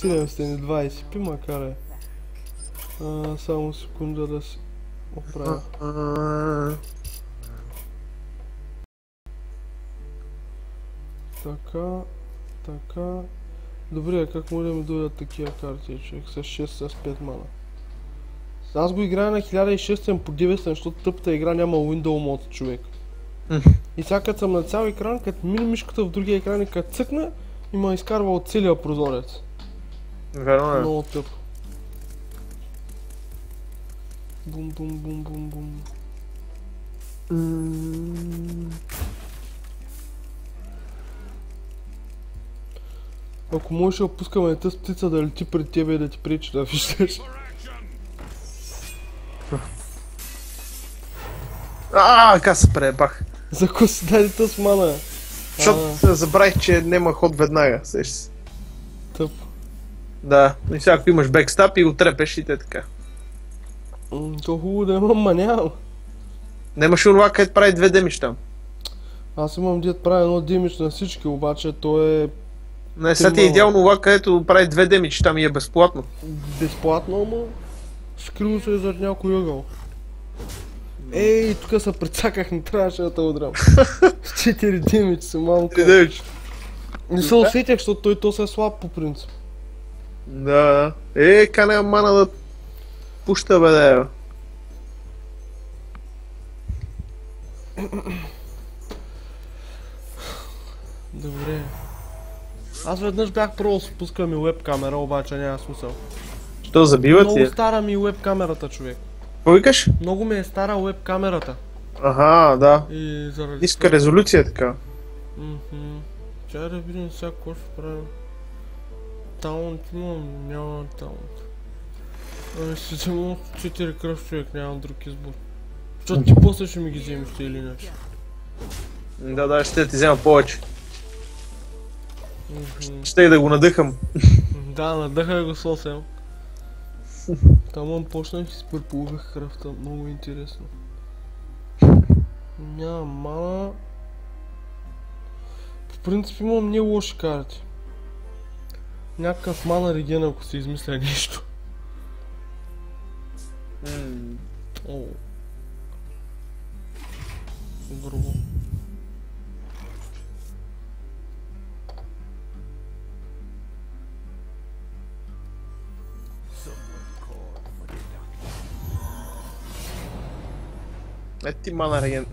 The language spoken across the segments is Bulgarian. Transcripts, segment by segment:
720 пи, макар е. Само секунда да си оправя. Така. Добре, как може да ми дойдат такива карти, човек, с 6, с 5 мана? Аз го играя на 1600 по 900, защото тъпата игра няма Window Mode, човек. И сега като съм на цял екран, като мина мишката в другия екран и като цъкна, и ме изкарва от целия прозорец. Верно е. Много тъп. Бум. Ако можеш да пускаме тази птица да лети пред тебе и да ти пречи да виждаш. Как се пребах. За кой си даде тази мана? Защото забравих, че няма ход веднага, сеща се. Тъп. Да, и сега ако имаш бекстап и го трепеш и те така. То хубаво да имам, ма нямам. Немаш онова, където прави 2 демидж там. Аз имам дед прави едно демидж на всички, обаче то е... Не, сега ти е идеално това, където прави 2 демидж, там и е безплатно. Безплатно, ама... Скрил се зад някой ъгъл. Ей, тук се прецаках, не трябваше да те удрям. С 4 демидж си, малко. 3 демидж. Не се усетях, защото той се е слаб по принцип. Да. Кане мана да пуща, бе, да е. Добре. Аз веднъж бях пробвал да спускам и веб камера, обаче няма смисъл. Що забива ти? Много стара ми веб камерата, човек. Какво викаш? Много ми е стара веб камерата. Аха, да. И заради... Иска резолюция така. Чай да видим сега какво ще правим. Таунт имам, няма таунт. Ами ще взема 4 кръв, човек, нямам друг избор. Защото ти после ще ми ги вземеш или иначе. Да, ще ти взема повече. Ще и да го надъхам. Да, надъхай го с 8. Там почнах и спърполувах кръвта, много интересно. Няма мана. В принцип имам не лоши карти. Някакъв мана реген, ако се измисля нещо. Грубо. Ето ти мана реген.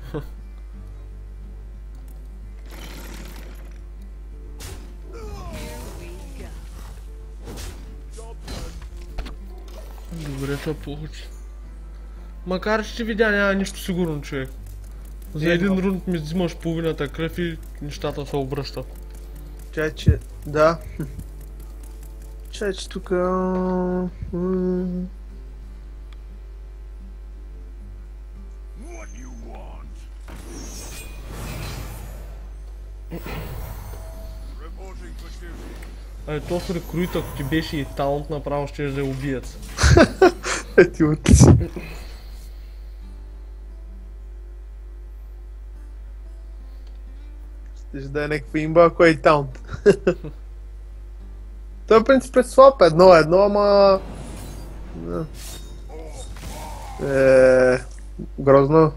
Добре се получи. Макар че видя, няма нищо сигурно, човек. За един рунд ми взимаш половината кръв и нещата се обръщат. Чайче, да. Чайче тука... То с рекрут, ако ти беше и таунт, направо ще да е убиец. Ети отличи. Ще да е някаква имба, ако е и таунт. Той в принцип е слаб, 1-1, ама... Грозно.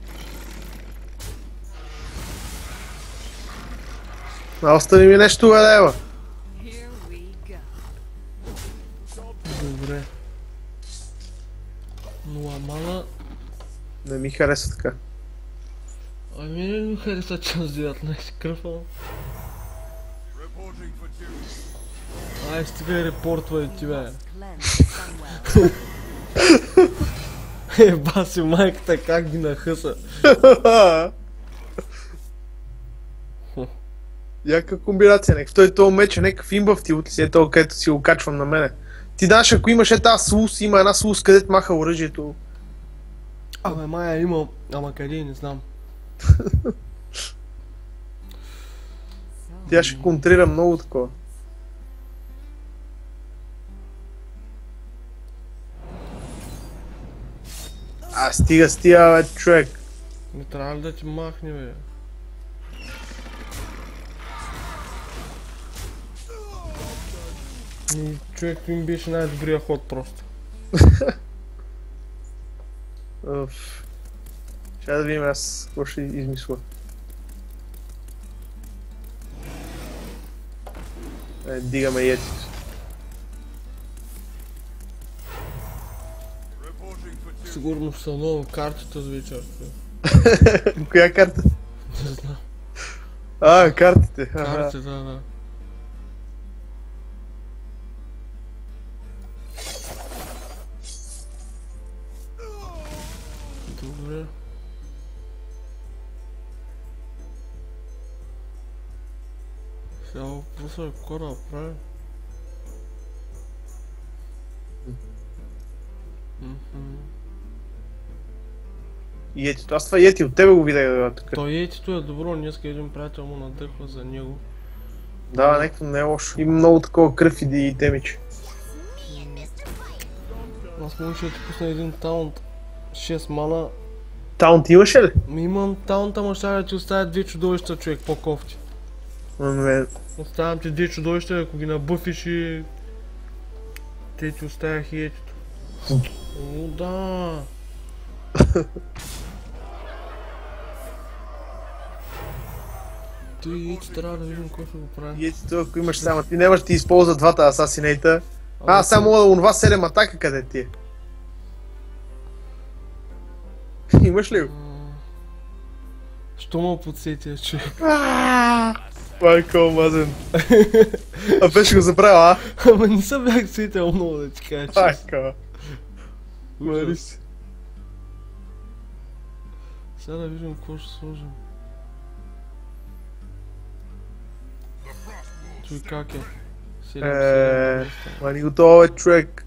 Остави ми нещо, бе, Добре. 0 мана. Не ми хареса така. Ами не ми хареса час 19 кръв, ама. Ай, стига репортвай ти, бе. Баси майката как ги нахъса. Яка комбинация, някакъв. Той този меч е някакъв имбав ти отли си, този, където си го качвам на мене. Ти знаеш, ако имаш тази слус, има една слус, където маха оръжието. Абе, мая има, ама къде, не знам. Тя ще контрира много такова. Стига, бе, човек. Не трябва ли да ти махне, бе? И човек им беше най-добрия ход просто. Ще да видим аз какво ще измисля. Дигаме етито. Сигурно ще са много картите за вечер. Коя карта? Не знам. Картите. Картите, да. Добре. Сега въпросът е какво да правим. И етито. Аз това ети от тебе го видях тук. Той етито е добро, днеска един приятел му надъхва за него. Да, някакво не е лошо. Има много такова кръв и демидж. Аз мога ще ти пусна един таунт. 6 мана. Таунт имаше ли? Имам таунт, ама ще да ти оставя 2 чудовища, човек, по-кофти. Оставям ти 2 чудовища, ако ги набъфиш и... Те ти оставях и етито. О, да. Той и ето трябва да видим какво ще го прави. И ето, ако имаш само, ти нямаш ти използва двата асасинейта. Само онова 7 атака къде ти е. Имаш ли го? Що ме подсетия, човек? Майко омазен. Беше го забравил, Ама не съм бях сетил много да ти кажа, че. Майко. Мари се. Сега да видим какво ще сложим. Чуй как е. 7. Мани готова е, човек.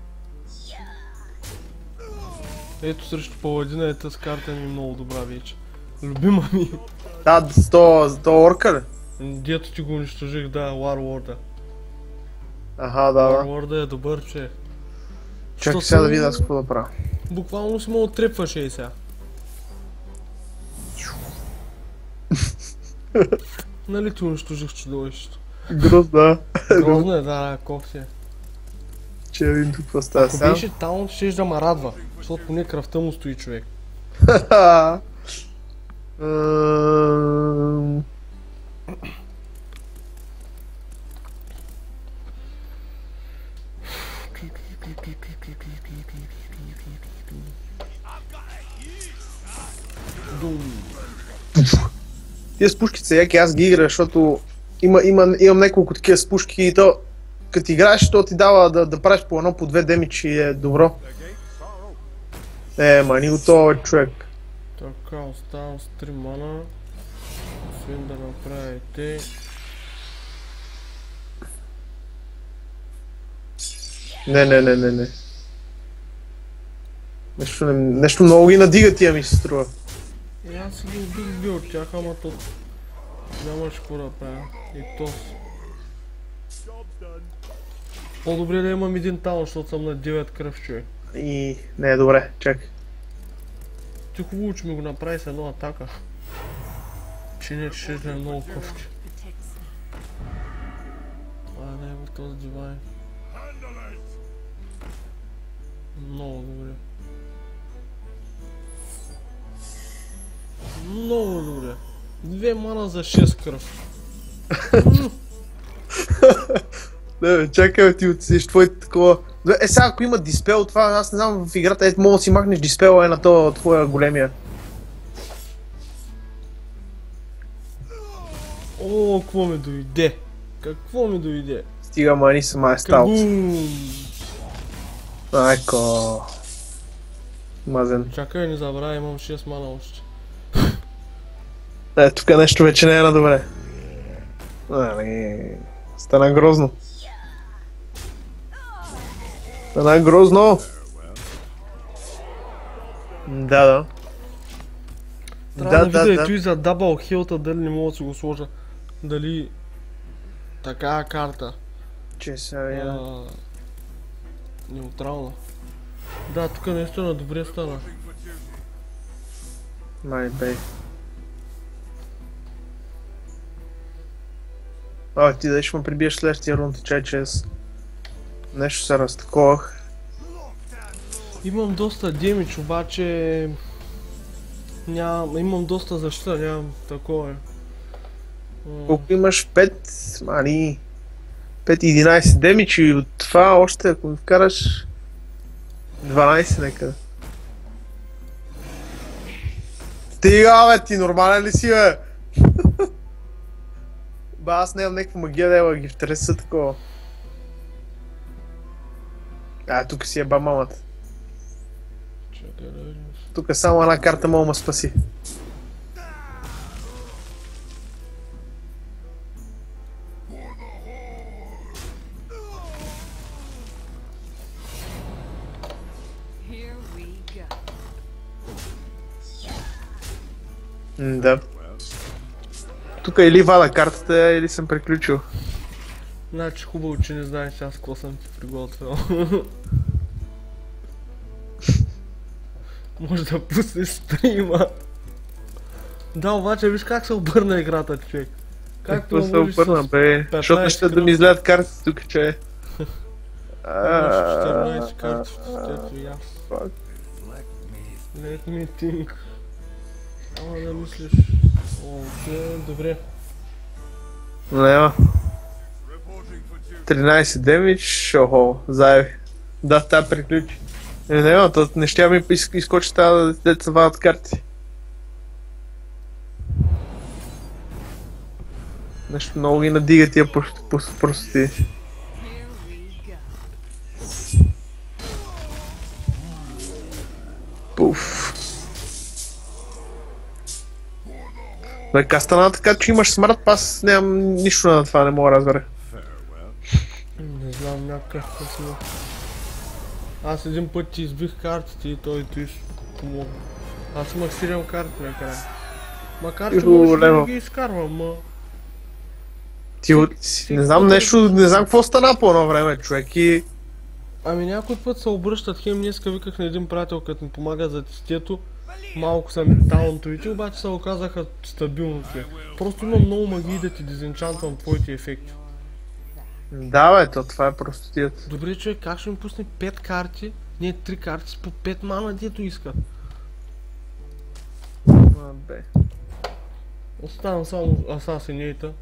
Ето срещу паладина е тази карта ми много добра вече. Любима ми. Да, с то орка ли? Дето ти го унищожих, да, Warlord-а. Аха, да. Warlord-а е добър, че. Чакай сега да видя аз какво да правя. Буквално си му оттрепваше и сега. Нали ти унищожих чудовището? Грозно, Грозно е, да, кофти е. Че един тук какво става Ако сега. беше таунт, щеш да ме радва, защото поне кръвта му стои, човек. Тия с пушките са яки, аз ги играя, защото имам няколко такива с пушки и то като играеш, то ти дава да правиш по едно, по две демидж и е добро. Мани готова е, човек. Така, оставам с 3 мана. Освен да направите. Не. Нещо много ги надига тия ми се струва. Аз си ги убих бил от тях, ама то нямаш какво да правя. И то по-добре да имам един таун, защото съм на 9 кръв, човек. И не е добре, чакай. Ти хубаво, че ми го направи с една атака. Че не, че ще е много кофти. Не е в този дивайн. Много добре. Много добре. 2 мана за 6 кръв. Не бе, чакай ти отсидиш твоите такова... Сега ако има диспел, това аз не знам в играта, мога да си махнеш диспела на това твоя големия. О, какво ми дойде? Какво ми дойде? Стига мани сама е стал. Майко. Мазен. Чакай, не забравя, имам 6 мана още. Тук нещо вече не е на добре. Стана грозно. Стана грозно. Да. Трябва да видя и за дабъл хилта, дали не мога да си го сложа. Дали... Такава карта. Че сега неутрална. Да, тук наистина добре стана. Май бей. Ти да ще ме прибиеш следващия рунд, чай чест. Нещо се разтаковах. Имам доста демидж, обаче... Имам доста защита, нямам такова. Колко имаш? 5, мани... 5-11 демидж и от това още ако ми вкараш 12 някъде. Стига бе, ти нормален ли си бе? Ба, аз нямам някаква магия да ги втреса такова. Тук си еба мамата. Чакай да видим. Тук само една карта мога ма спаси. Да. Тук или вада картата, или съм приключил. Значи хубаво, че не знаеш аз какво съм ти приготвил. Може да пуснеш стрима. Да, обаче виж как се обърна играта, човек. Какво се обърна, бе? Защото ще да ми излядат картите тук, че е. Имаш 14 карти в тестето и аз. Let me think. Ама да мислиш. Окей, добре. Няма. 13 демидж, охо, заеби. Да, тя приключи. Няма, не ще ми изкочи тази деца вадат карти. Нещо много ги надига тия простоти. Пуф. Бе, как стана така, че имаш смарт пас, нямам нищо на това, не мога да разбера. Не знам, някакъв късмет. Аз един път ти избих картите и той ти помогна. Аз имах 7 карти накрая. Макар че може да ги изкарвам, ма... Не знам нещо, не знам какво стана по едно време, човек и... Ами някой път се обръщат, хем днеска виках на един приятел, като ми помага за тестието. Малко са ми таунтовите, обаче се оказаха стабилните. Просто имам много магии да ти дезенчантвам твоите ефекти. Да бе, това е простотията. Добре човек, как ще ми пусне 5 карти, не 3 карти с по 5 мана, дето искат? Бе. Оставам само Асасинейта.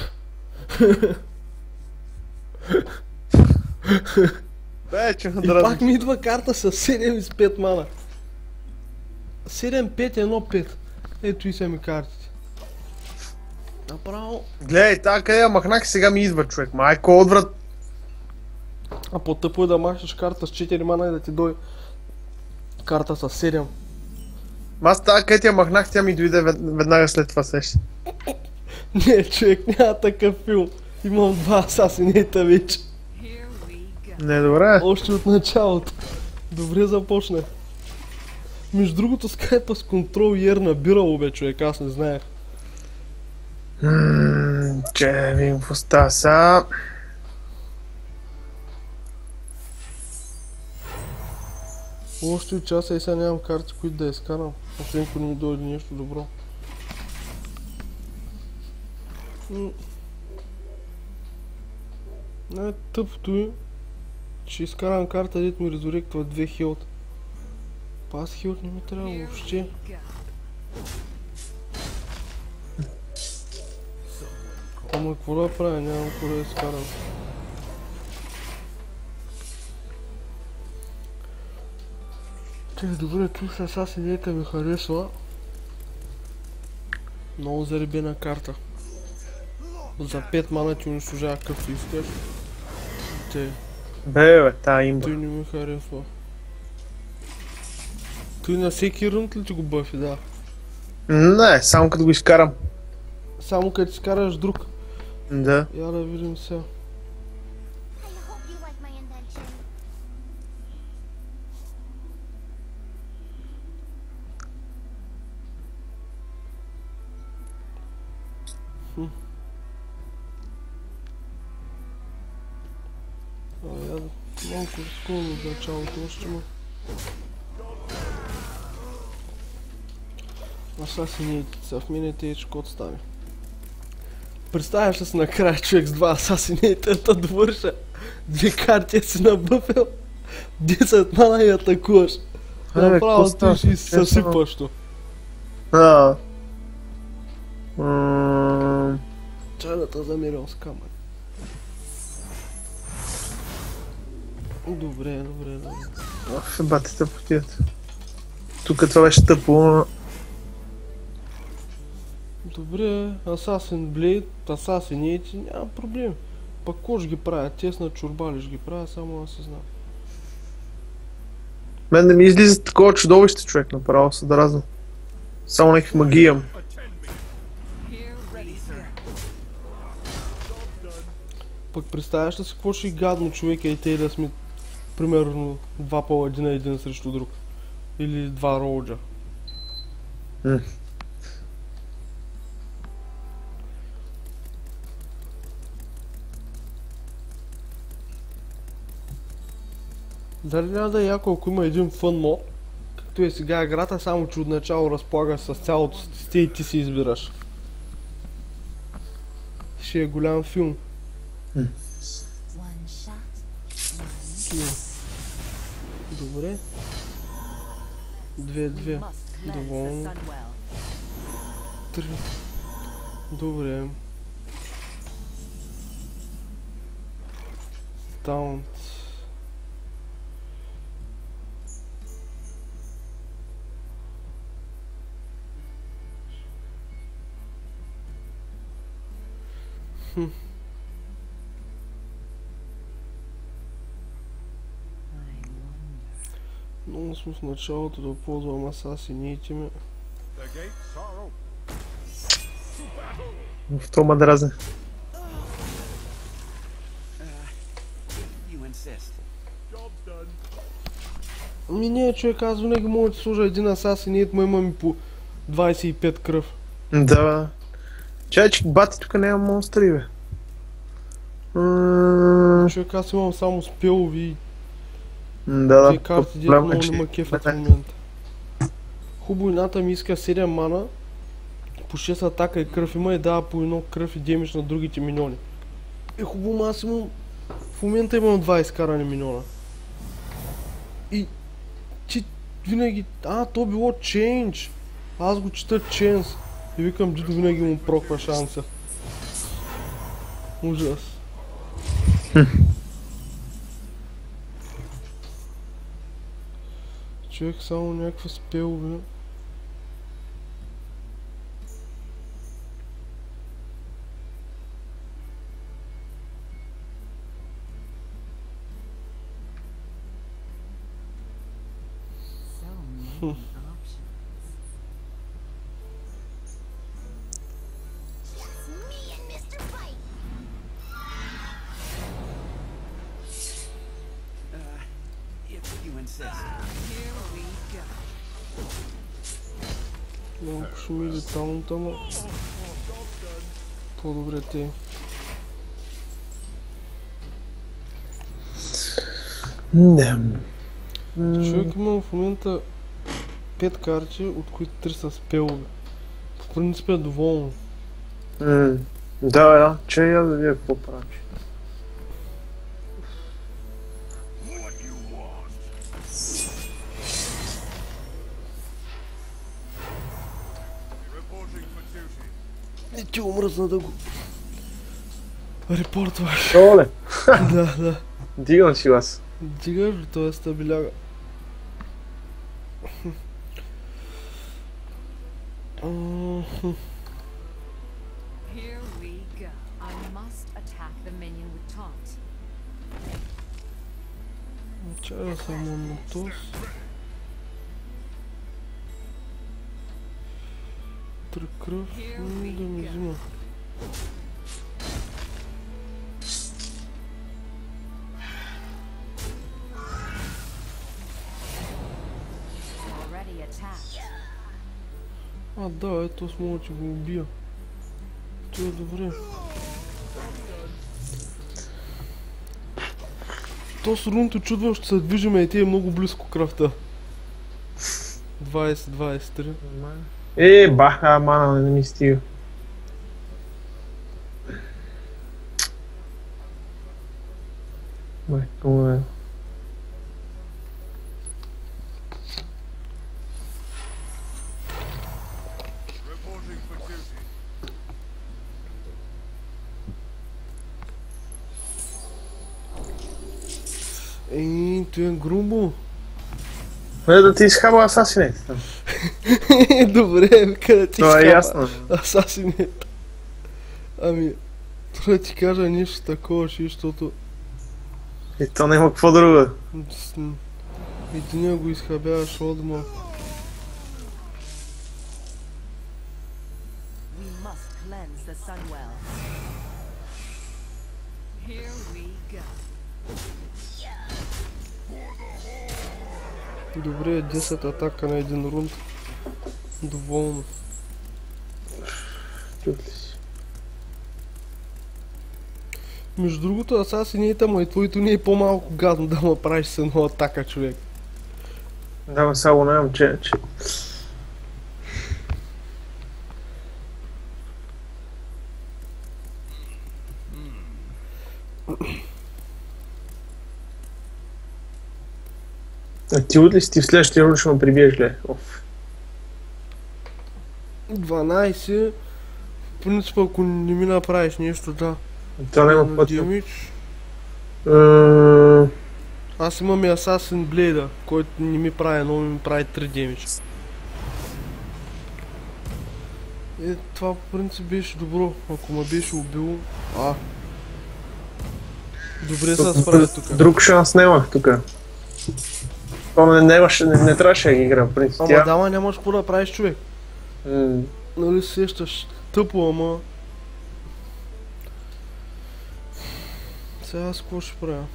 Бе, че И пак ми идва карта с 7 и с 5 мана. 7, 5, 1, 5. Ето и са ми картите. Направо. Гледай, тази къде я махнах и сега ми идва човек. Майко отврат. А по-тъпо е да махнеш карта с 4 мана и да ти дойде карта с 7. Аз тази къде я махнах, тя ми дойде веднага след това сеща. Не, човек, няма такъв филм. Имам 2 Асасинейта вече. Не, добре. Още от началото. Добре започна. Между другото скайпа с Control ER набирало бе човек, аз не знаех. Че видим какво става са. Още от часа и сега нямам карти, които да изкарам. Освен ако не ми дойде нещо добро. Тъпото е, че изкарам карта, дето ми резуректва 2 хилт. Пас хилт не ми трябва въобще. Ама какво да правя, нямам какво да изкарам. Добре, тук с Асасинейта ми харесва. Много заребена карта. За 5 мана ти унищожава какъвто искаш. Бе, тая имба. Той не ми харесва. Той на всеки рънд ли ти го бъфи, да? Не, само като го изкарам. Само като изкараш друг. Да. Я да видим сега. Малко скромно в началото още ма. Асасинейти са в минете и какво стане. Представяш ли си накрая човек с 2 Асасинейтата довърша 2 карти си набъфил, 10 мана и атакуваш. Направо ти си съсипащо. Чай да те замерям с камък. Добре. Бате тъпотията. Тук това беше тъпо. Добре, Assassin Blade, Assassinate, няма проблем. Пак ко ще ги правя? Тесна чурба ли ще ги правя, само да се знам. Мен не ми излиза такова чудовище, човек, направо се да разно. Само някакви магии имам. Пък представяш ли си какво ще гадно човека и те да сме примерно 2 паладина един срещу друг. Или 2 роуджа. Дали няма да е яко, ако има един фън мод, както е сега играта, само че отначало разполагаш с цялото систе и ти си избираш. Ще е голям филм. Добре. 2. Доволно. 3. Добре. Таунт. Много сме в началото да ползвам Assassinate ми. В това ма дразне. Ами не, човек, аз винаги мога да служа един Assassinate, му имам и по 25 кръв. Да. Чай, че бати тук няма монстри, бе. Човек, аз имам само спелови и да, карти, дето много не ма кефят в момента. Хубаво, едната ми иска 7 мана, по 6 атака и кръв има и дава по едно кръв и демидж на другите миньони. Е, хубаво, аз имам... В момента имам 20 карани миньона. И... Ти винаги... то било change. Аз го чета chance. И викам, дидо винаги му проква шанса. Ужас. Човек само някаква спелове. Малко ще ми иде таунта, но... По-добре те. Човек имам в момента 5 карти, от които 3 са спелове. По принцип е доволно. Да, че я да вие какво правиш. Не ти омръзна да го репортваш. Оле! Да. Дигам си вас. Дигаш ли, той е стабиляга. Чай да само на този. Три кръв, да ми взима. Да, ето с мога, че го убия. Това е добре. То с руното чудво ще се движиме и те е много близко кръвта. 20-23. Баха, мана, не ми стига. Майко му е. Той е грубо. Да ти изхава асасинейт там. Добре, къде ти Това е ясно. асасинейт. Ами, трябва да ти кажа нещо такова, защото... И то няма какво друго. Единия го изхабяваш отма. Добре, 10 атака на един рунд. Доволно. Чут ли си? Между другото, асасинейта, ама и твоето не е по-малко гадно да ма правиш с една атака, човек. Да, само нямам че. А ти от ли си ти в следващия рунд ще ме прибиеш ли? 12. В принцип, ако не ми направиш нещо, да. Това няма път. Аз имам и Assassin Blade, който не ми прави, но ми прави 3 демидж. Това по принцип беше добро, ако ме беше убил. Добре се справя тук. Друг шанс нямах тук. Не трябваше да ги играм, в принцип. Ама дама нямаш какво да правиш, човек. Нали сещаш тъпо, ама... Сега аз какво ще правя?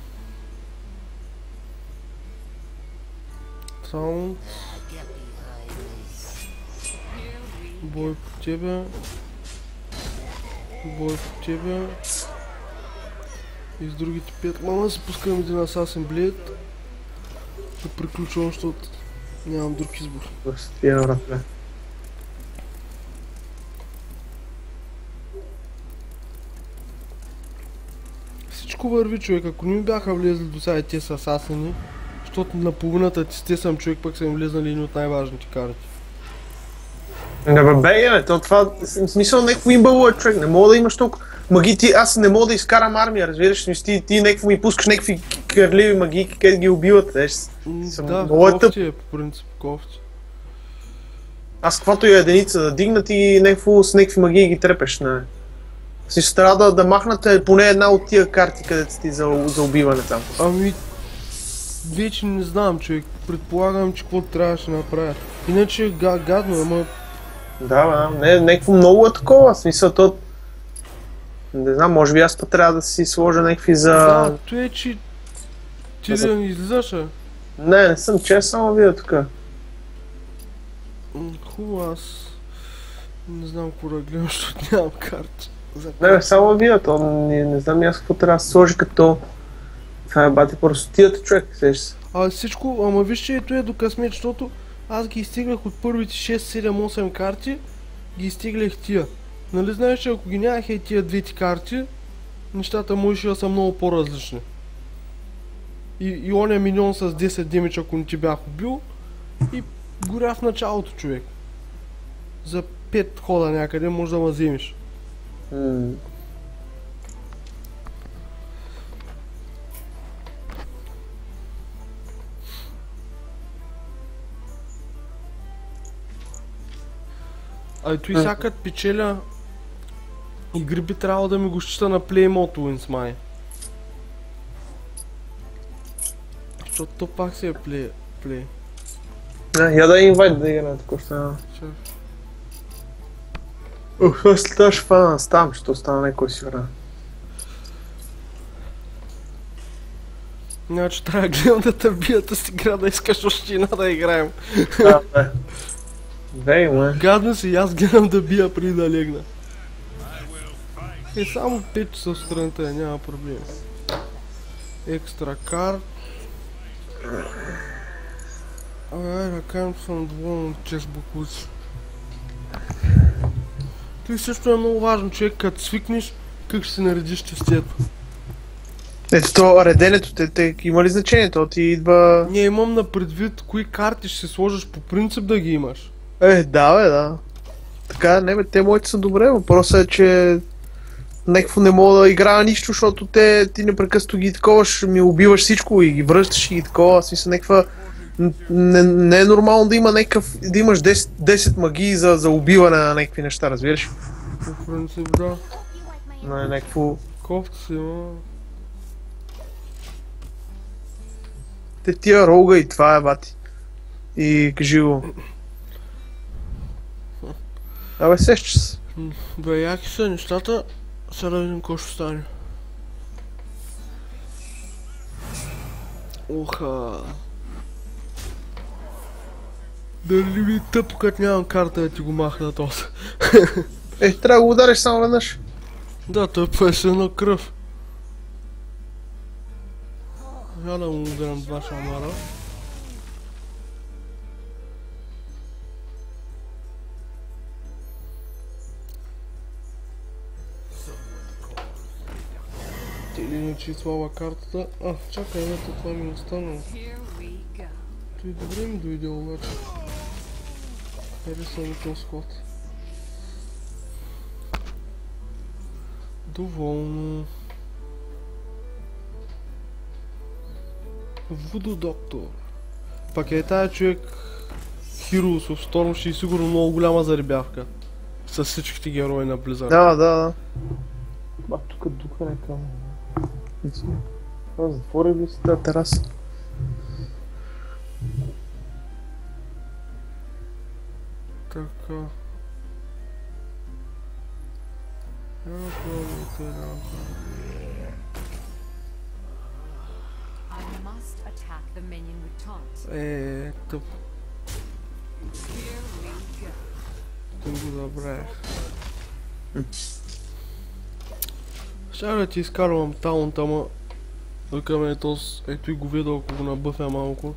Саунд... Бой по тебе... Бой по тебе... И с другите 5... Мама се пускам един Assassin Blade. Да приключвам, защото нямам друг избор. Всичко върви, човек. Ако не ми бяха влезли до сега те с асасини, защото на половината те съм човек, пък са им влезнали едни от най-важните карти. Да бе, то това, в смисъл някакво имбало е, човек, не мога да имаш толкова магии, аз не мога да изкарам армия, разбираш, ти някакво ми пускаш някакви кърливи магии, където ги убиват, да, кофти е, по принцип, кофти. Аз каквото и единица да дигнат и с някакви магии ги трепеш, не. Си ще трябва да махнат поне една от тия карти, където си за убиване там. Ами... Вече не знам, човек, предполагам, че какво трябваше да направя. Иначе е гадно, ама... Да, някакво много е такова, в смисъл то... Не знам, може би аз път трябва да си сложа някакви за... Да, то е, че... Ти да не излизаш, а? Не съм чест, само видя тука. Хубаво, аз... Не знам какво да гледам, защото нямам карти. Не, само видя, то не знам аз какво трябва да се сложи като... Това е бати простотията, човек, сеш се. Всичко, ама виж, че ето е до късмет, защото аз ги изтеглях от първите 6, 7, 8 карти, ги изтеглях тия. Нали знаеш, че ако ги нямах и тия двете карти, нещата можеше да са много по-различни. И оня миньон с 10 демидж, ако не ти бях убил, и горя в началото, човек. За 5 хода някъде може да ме вземеш. Ето и сакът печеля игри би трябвало да ми го счита на Play Mode Wins, май. Защото то пак си е Play. Я да инвайт да игра току-що. Аз след ще фана ставам, ще остана някой си игра. Значи трябва да гледам да те бият с игра, да искаш още една да играем. Гадно си, аз гледам да бия преди да легна. Само 5 часа в страната, няма проблем. Екстра карт. Да кажем, че съм доволен от чест буклуци. Той също е много важно, човек, като свикнеш, как ще си наредиш частието. Ето то реденето, те има ли значение? То ти идва... Не, имам на предвид кои карти ще си сложиш по принцип да ги имаш. Да бе, да. Така, не бе, те моите са добре, въпросът е, че... Някакво не мога да играя нищо, защото ти непрекъснато ги таковаш, ми убиваш всичко и ги връщаш и ги такова, смисъл някаква... Не е нормално да има да имаш 10 магии за убиване на някакви неща, разбираш? По принцип, да. Но е някакво... Кофта си има. Тия рога и това е, бати. И кажи го. Абе, сеща се. Бе, яки са нещата. Сега да видим какво ще стане. Оха. Дали ми е тъпо, като нямам карта да ти го махна този. Трябва да го удариш само веднъж. Да, той пъше на кръв. Я да му ударям два шамара. Иначе слава картата. Чакай, ето това ми останало. Той добре ми дойде обаче. Хареса ми този ход. Доволно. Вудо доктор. Пак е тая човек Heroes of Storm ще е сигурно много голяма заребявка. С всичките герои на Blizzard. Да. Тук духа някакъв. Затвори ли си тази тераса? Така. Тъп. Той го забравях. Сега да ти изкарвам таунта, ама викаме този, ето и го видя, ако го набъфя малко.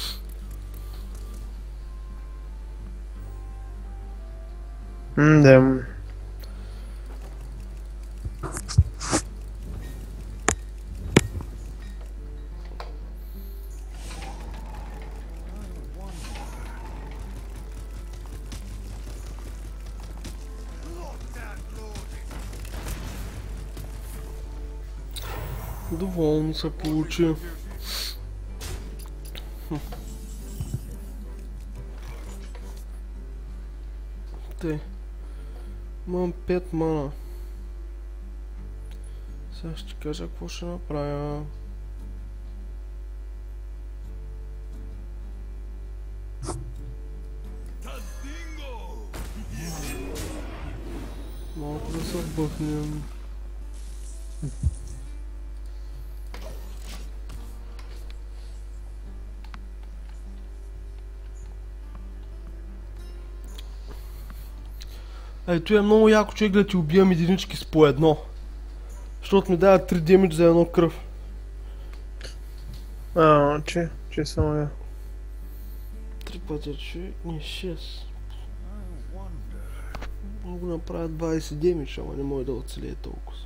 Да. Доволно се получи. Тъй. Имам 5 мана. Сега ще ти кажа какво ще направя. Малко да се бъхнем. Ето е много яко човек да ти убивам единички с по едно. Защото ми дава 3 демидж за едно кръв. Че само я. 3 пъти човек, не 6. Мога да направя 20 демидж, ама не може да оцелее толкова.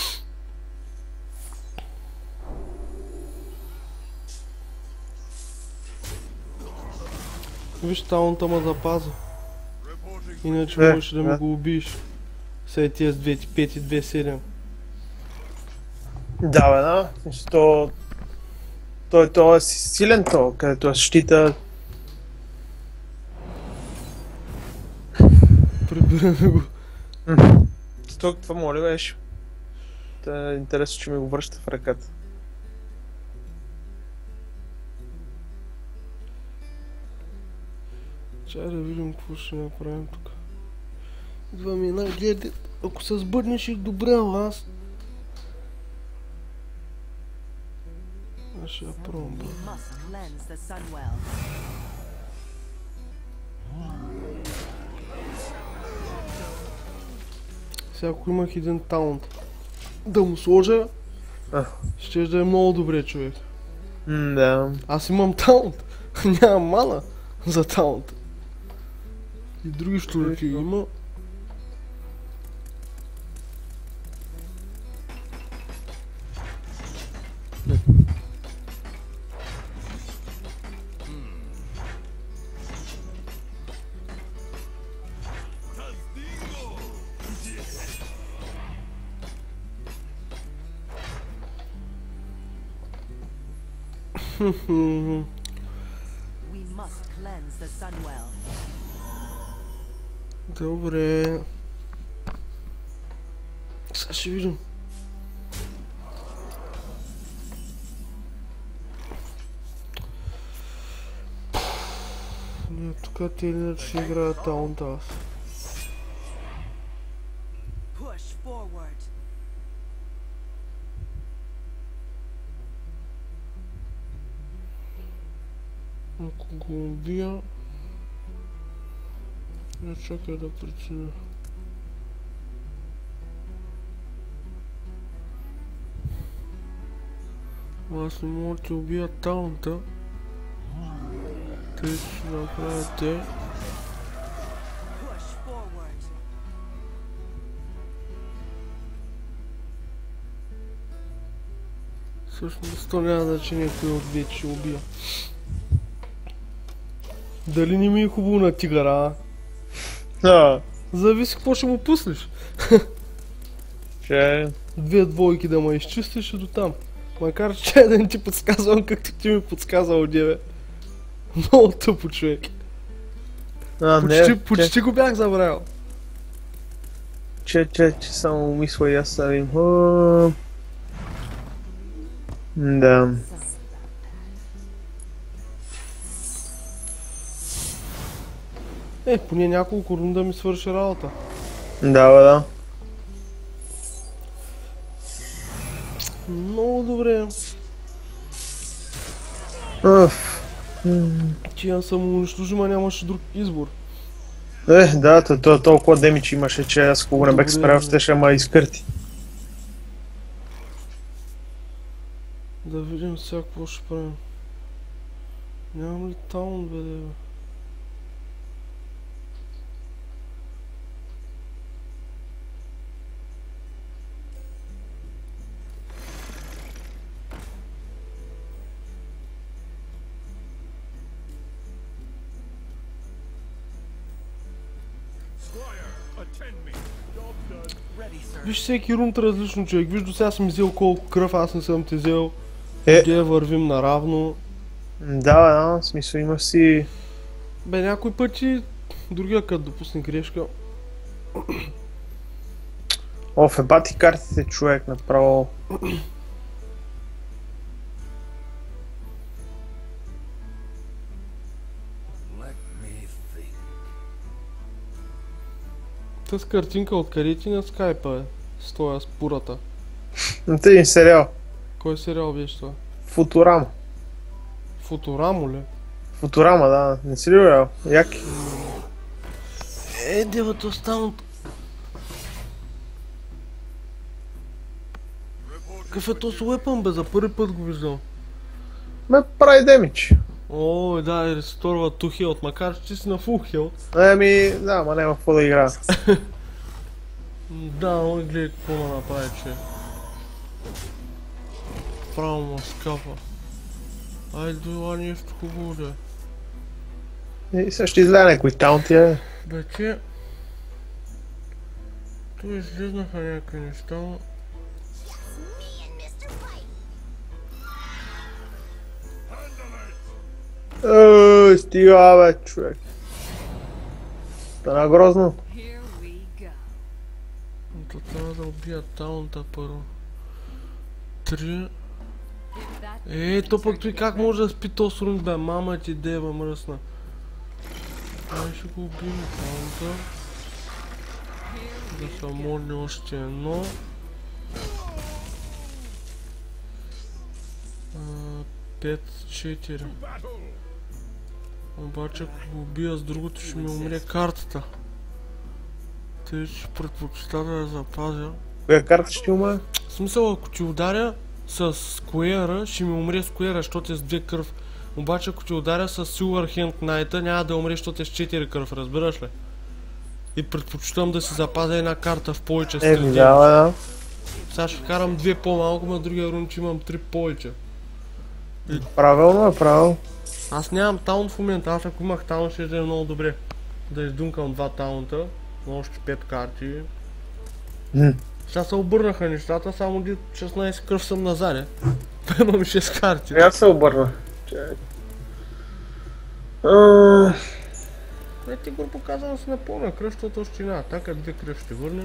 Виж, таунта ма запаза. Иначе можеш да ми го убиеш. Сега тия с 2.5 и 2.7. Да, той е силен то, където е щита. Прибираме го. Това моля беше. Та е интересно, че ми го връща в ръката. Чай да видим какво ще направим тук. Идва ми една гледа, ако се сбърнеш и добре, ама аз... Аз ще я пробвам. Сега ако имах един таунт да му сложа, ще да е много добре, човек. Да. Аз имам таунт, нямам мана за таунт. И други штурки има. We must cleanse the Sunwell. Добре. Сега ще видим. Не, тук те или иначе ще играят таунта аз. Push forward. Ако го убия... Не чакай да преценя. Аз не мога да ти убия таунта. Те ще направят те. Push forward. Всъщност то няма значение кой от двете ще убия. Дали не ми е хубаво на тигъра? Да. Зависи какво ще му пуснеш. Че... Две двойки да ме изчистиш и до там. Макар че да не ти подсказвам както ти ми подсказа одеве. Много тъпо, човек. Почти го бях забравил. Че само мисля и аз ставим. Да. Поне няколко рунда ми свърши работа. Да. Много добре. Че я съм унищожим, а нямаше друг избор. Да, толкова демидж имаше, че аз ако го не бех справил, ще ма изкърти. Да видим сега какво ще правим. Нямам ли таун, бе? Виж всеки рунд различно, човек. Виж до сега съм взел колко кръв, аз не съм те взел. Где вървим наравно. Да, в смисъл има си... Бе, някой пъти другия кът допусне грешка. Ебати картите, човек, направо. Тъс картинка откъде ти на скайпа, бе? С тоя спурата. Це един сериал. Кой сериал беше това? Футурама. Футурамо ли? Футурама, да. Не си ли гледал? Яки. Девата останат. Какъв е този уепън, бе? За първи път го виждам. Ме прави демидж. О, да, и ресторва ту хелт, макар че ти си на фул хелт. Ами, да, ма няма какво да игра. Да, но гледай какво ме направи, че... Право му скапа. Айде, дойла нещо хубаво, да. И сега ще излезе някой таунти, Бе, че... Тук излезнаха някакви неща, но... Стига, бе, човек. Стана грозно. Here we go. То трябва да убия таунта първо. 3... То пък той как може да спи този рунг, бе? Мама ти дева мръсна. Ай, ще го убием таунта. Да се морни още едно. 5-4. Обаче ако го убия с другото ще ми умре картата. Те ще предпочита да я запазя. Коя карта ще умре? В смисъл, ако ти ударя с скуера, ще ми умре скуера, защото е с 2 кръв. Обаче ако ти ударя с Silver Hand Knight, няма да умре, защото е с 4 кръв, разбираш ли? И предпочитам да си запазя една карта в повече стрелки. Да. Сега ще карам 2 по-малко, но другия рун, че имам 3 повече. Правилно е, правилно. Аз нямам таун в момента, аз ако имах таун ще е много добре. Да издункам 2 таунта, но още 5 карти. Сега се обърнаха нещата, само 16 кръв съм назад. Имам 6 карти. Аз се обърна. Чакай. Ти го показвам с напълна кръв, защото още една атака, 2 кръв ще върне.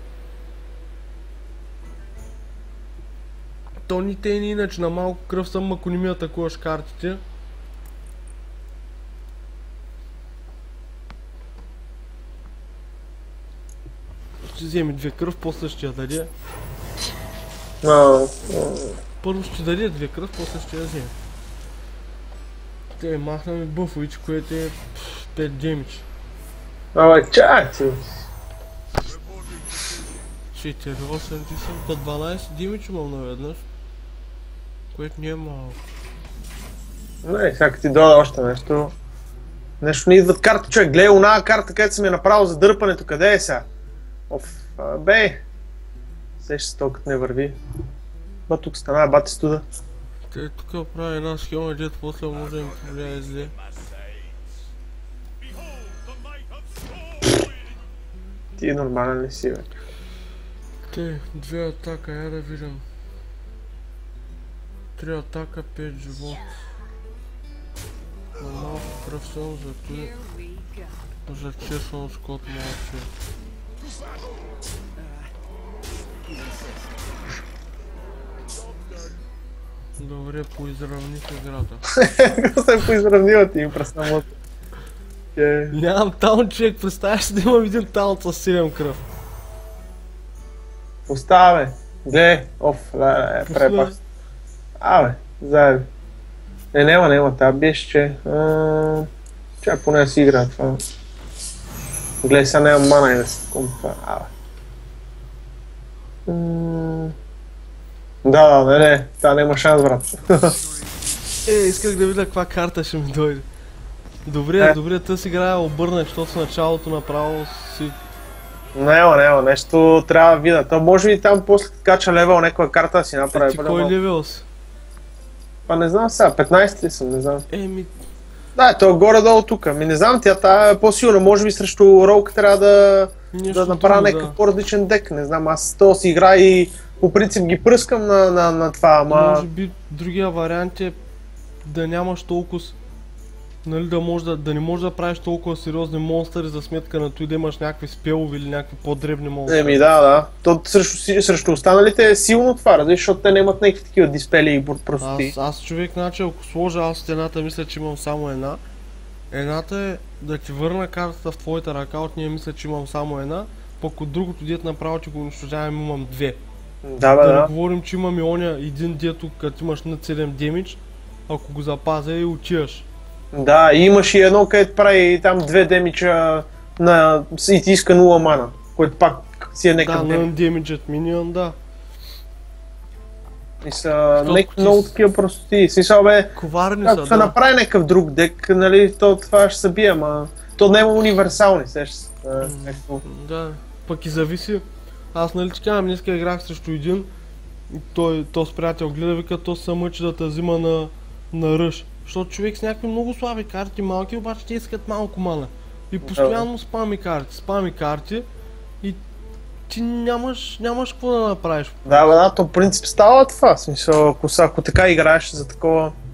То ни те ни иначе на малко кръв съм, ако не ми атакуваш картите. Ще вземе 2 кръв, после ще я даде. Първо ще даде 2 кръв, после ще я вземе. Те махнаме бъфович, което е 5 демидж. Абе, чак ти! 4, 8, до 12 демидж имам наведнъж. Което не е малко. Не, сега ти дода още нещо. Нещо не идват карта, човек. Гледай оная карта, където съм я направил за дърпането. Къде е сега? Оф, бе! Сеща се толкова не върви. Ба тук стана, бати студа. Те тук прави една схема, дето после може да им повлияе зле. Ти нормален ли си, бе? Те, 2 атака, я да видим. 3 атака, 5 живот. На малко кръв съм, зато за честно скот мълчи. Добре, поизравних играта. Какво се поизравнила ти им през самото? Нямам таунт, човек, представяш си да имам един таунт с 7 кръв. Остава, бе. Гледай, препаш. Абе, заеби. Няма, тя беше, че... Чай поне си игра това. Гледай, сега няма мана и да си таком това. Абе. Не, това няма шанс, брат. Исках да видя каква карта ще ми дойде. Добре, тъс играя обърнах, защото в началото направо си... Няма, нещо трябва да видя. То може би там после кача левел някаква карта да си направи. Ти кой левел си? Па не знам сега, 15 ли съм, не знам. Да, то е горе-долу тука. Не знам, тя е по-силна. Може би срещу Роук трябва да направя някакъв по-различен дек. Не знам, аз то си игра и по принцип ги пръскам на това, ама... Може би другия вариант е да нямаш толкова... Нали, да не можеш да правиш толкова сериозни монстъри за сметка на той да имаш някакви спелови или някакви по-дребни монстъри. Да. То срещу останалите е силно това, защото те нямат някакви такива диспели и простоти. Аз човек, значи ако сложа аз от едната, мисля, че имам само една. Едната е да ти върна картата в твоята ръка, от нея мисля, че имам само една. Пък от другото дет направо, че го унищожавам, имам 2. Да не говорим, че имаме оня един дето, като имаш над 7 демидж, ако го запазя и отиваш. Да, и имаш и едно, където прави там 2 демиджа и ти иска 0 мана, което пак си е някакъв демидж. Да, на демиджът минион, да. И са много такива простоти. Смисъл, бе, ако се направи някакъв друг дек, нали, то това ще се бие, ама то няма универсални, сеща се. Да, пък и зависи. Аз нали ти казвам, днеска играх срещу един, той с приятел гледа, вика, то се мъчи да те взима на ръж. Защото човек с някакви много слаби карти, малки, обаче те искат малко мана. И постоянно спами карти и ти нямаш какво да направиш. Да, то в принцип става това, смисъл, ако така играеш за такова...